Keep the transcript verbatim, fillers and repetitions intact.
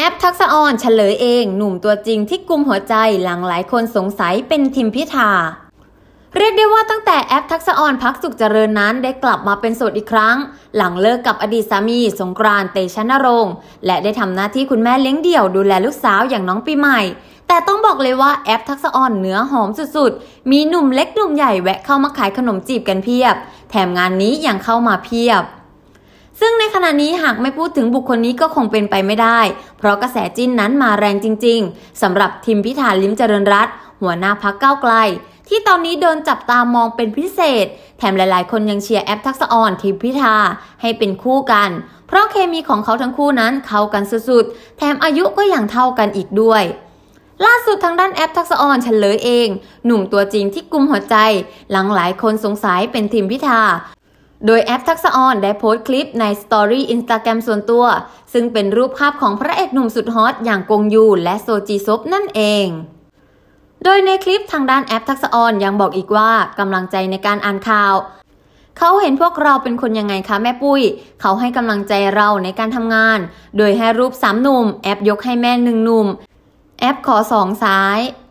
อปทักษะออนเฉลยเองหนุ่มตัวจริงที่กุมหัวใจหลังหลายคนสงสัยเป็นทิมพิธาเรียกได้ว่าตั้งแต่แอปทักษะออนพักสุขเจริญนั้นได้กลับมาเป็นโสดอีกครั้งหลังเลิกกับอดีตสามีสงกรานต์ เตชะนรงค์และได้ทำหน้าที่คุณแม่เลี้ยงเดี่ยวดูแลลูกสาวอย่างน้องปีใหม่แต่ต้องบอกเลยว่าแอปทักษะออนเนื้อหอมสุดๆมีหนุ่มเล็กหนุ่มใหญ่แวะเข้ามาขายขนมจีบกันเพียบแถมงานนี้ยังเข้ามาเพียบซึ่งในขณะนี้หากไม่พูดถึงบุคคลนี้ก็คงเป็นไปไม่ได้เพราะกระแสจิ้นนั้นมาแรงจริงๆสำหรับทิมพิธาลิ้มเจริญรัตน์หัวหน้าพรรคก้าวไกลที่ตอนนี้โดนจับตามองเป็นพิเศษแถมหลายๆคนยังเชียร์แอปทักษะออนทิมพิธาให้เป็นคู่กันเพราะเคมีของเขาทั้งคู่นั้นเข้ากันสุดๆแถมอายุก็อย่างเท่ากันอีกด้วยล่าสุดทางด้านแอปทักษะออนเฉลยเองหนุ่มตัวจริงที่กุมหัวใจหลังหลายคนสงสัยเป็นทิมพิธาโดยแอปทักษะออนได้โพสต์คลิปในสตอรี่อินสตาแกรมส่วนตัวซึ่งเป็นรูปภาพของพระเอกหนุ่มสุดฮอตอย่างกงยูและโซจีซบนั่นเองโดยในคลิปทางด้านแอปทักษะออนยังบอกอีกว่ากำลังใจในการอ่านข่าวเขาเห็นพวกเราเป็นคนยังไงคะแม่ปุ้ยเขาให้กำลังใจเราในการทำงานโดยให้รูปสามหนุ่มแอปยกให้แม่หนึ่งหนุ่มแอปขอสองซ้าย